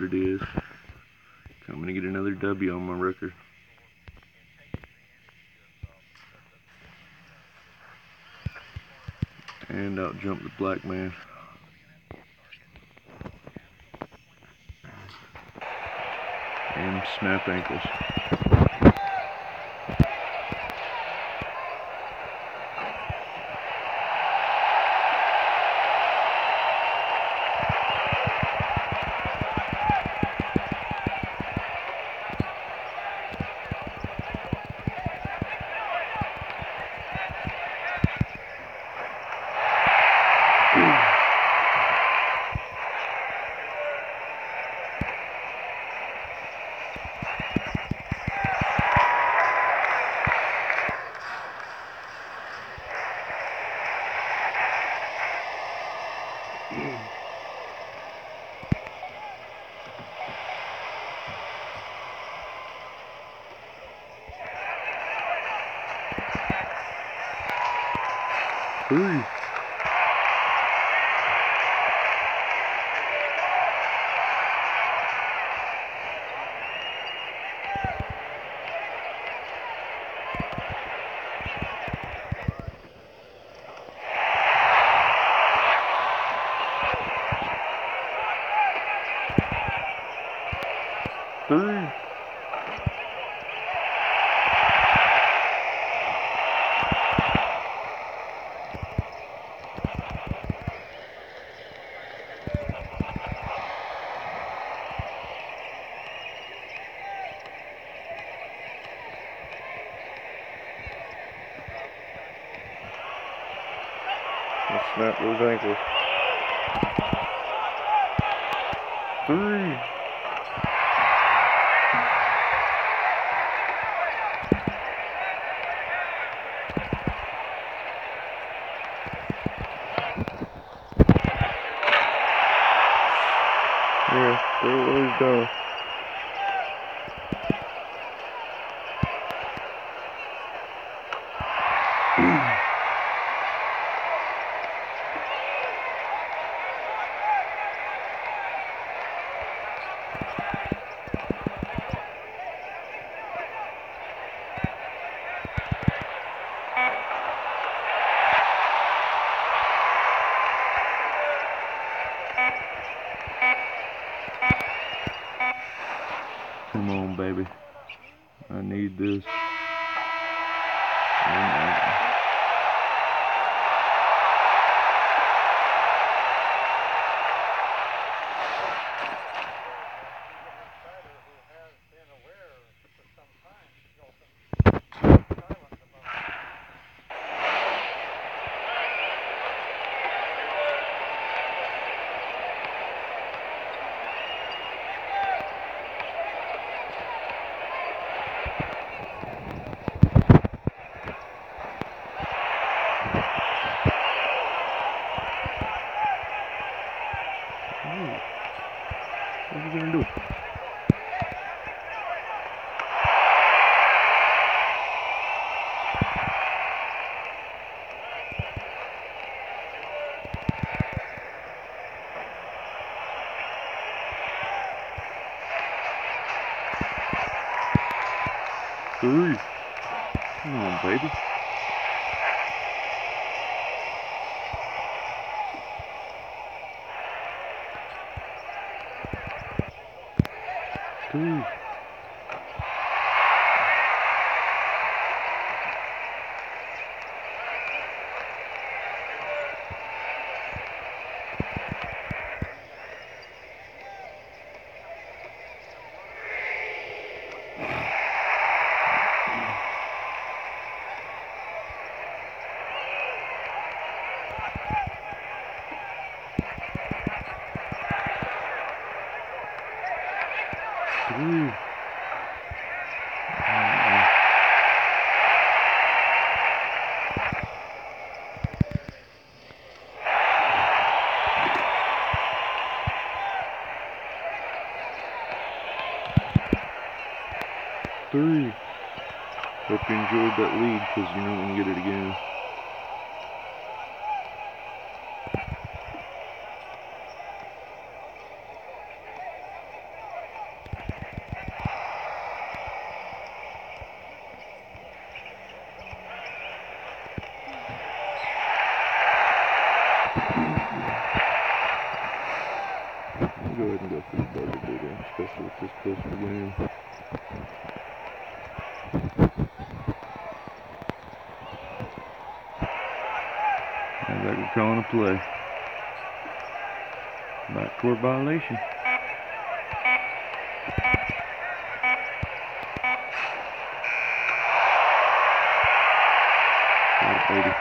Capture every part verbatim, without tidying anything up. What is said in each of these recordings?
it is. Coming to get another W on my record. And out jumped the black man. And snap ankles. Three. Three. Let's snap those ankles. Three. Yeah, throw those down. Come on, baby. I need this. What are you gonna do? Three. Come on, baby. Three. Three. Three. Hope you enjoyed that lead, because you're not going to get it again. Pretty bad to do that, especially with this close to the game. Sounds like we're calling a play. Backcourt violation. Baby.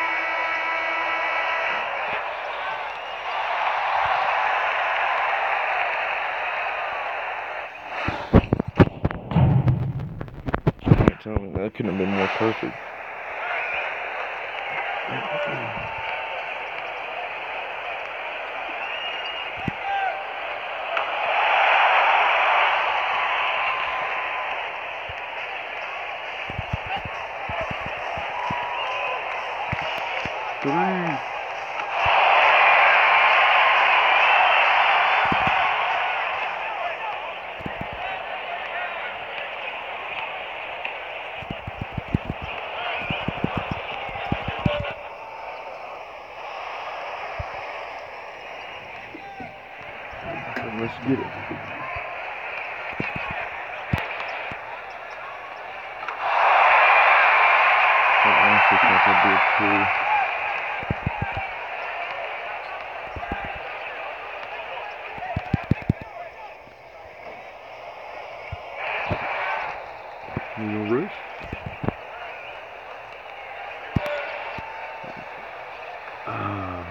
Can't tell me that couldn't have been more perfect. Three. Let's get it. That last looks like I did too. Little wrist. Ah.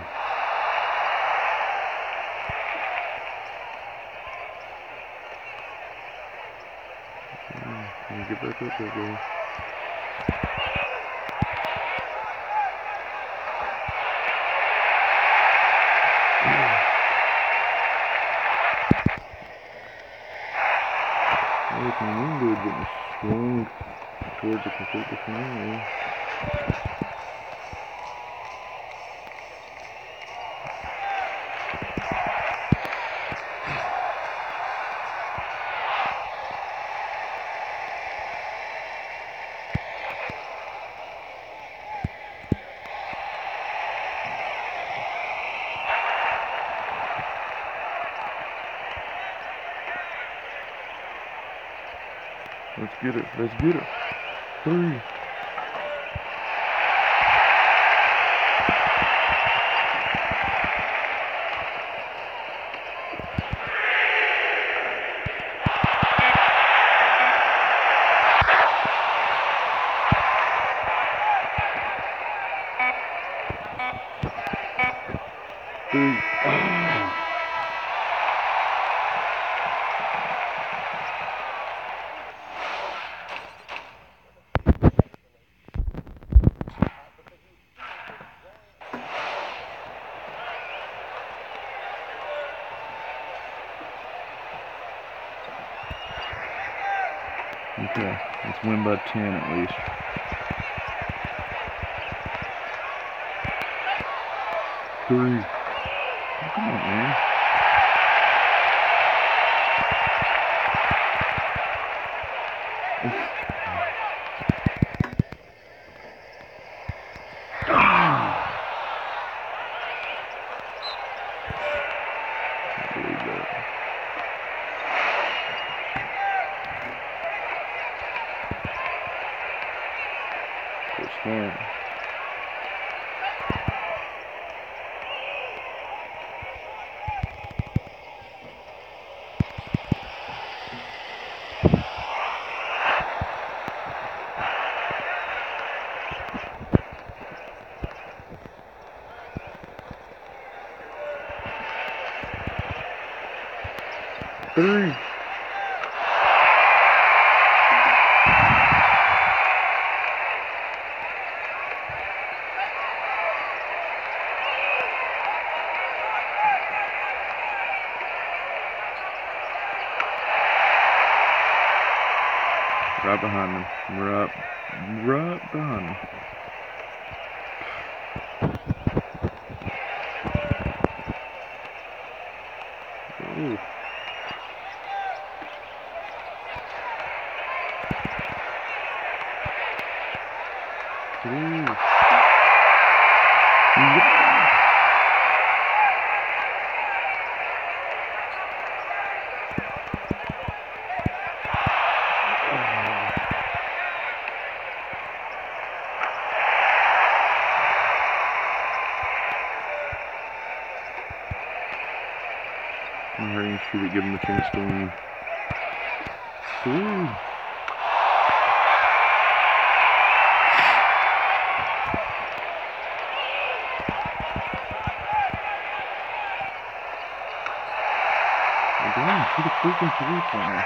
Can you get back up there, girl? Everything we did getting swung towards a complete different area. Let's get it. Let's get it. Three. Three. Oh. Okay, let's win by ten at least. Three. Oh, come on, man. I believe that. Good start. Three. Right behind them. Right, right behind them. Ooh. Three. Yep. I'm hurry and shoot it, give them a chance to win. Ooh. Damn, shoot a freaking three-pointer.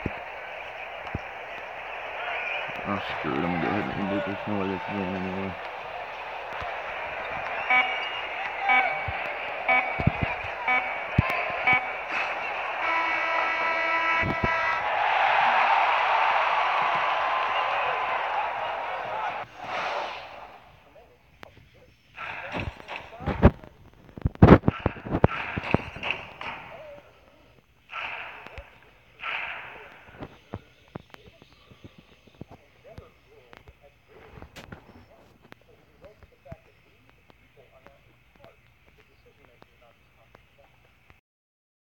Oh, screw it. I'm gonna go ahead and end it. There's no way they can win anyway.